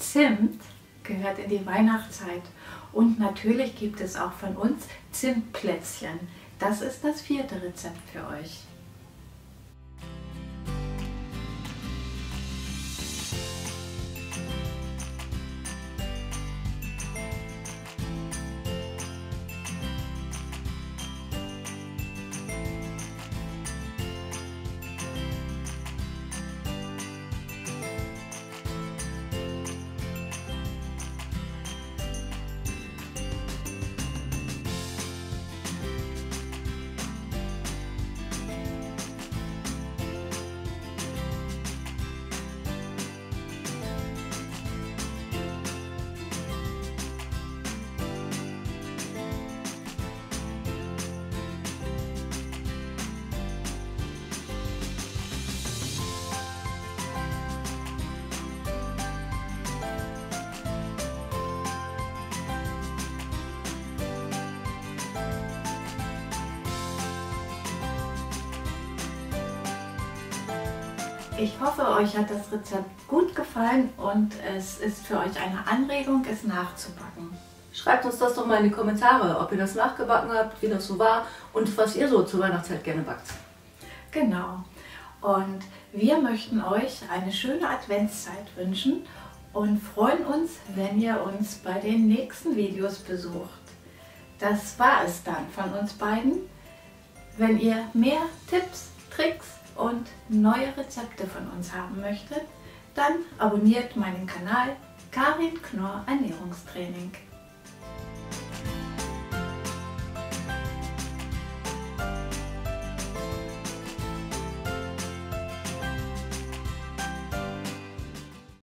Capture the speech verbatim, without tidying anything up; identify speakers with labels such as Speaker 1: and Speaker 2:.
Speaker 1: Zimt gehört in die Weihnachtszeit und natürlich gibt es auch von uns Zimtplätzchen. Das ist das vierte Rezept für euch. Ich hoffe, euch hat das Rezept gut gefallen und es ist für euch eine Anregung, es nachzubacken.
Speaker 2: Schreibt uns das doch mal in die Kommentare, ob ihr das nachgebacken habt, wie das so war und was ihr so zur Weihnachtszeit gerne backt.
Speaker 1: Genau. Und wir möchten euch eine schöne Adventszeit wünschen und freuen uns, wenn ihr uns bei den nächsten Videos besucht. Das war es dann von uns beiden. Wenn ihr mehr Tipps, Tricks und neue Rezepte von uns haben möchtet, dann abonniert meinen Kanal Karin Knorr Ernährungstraining.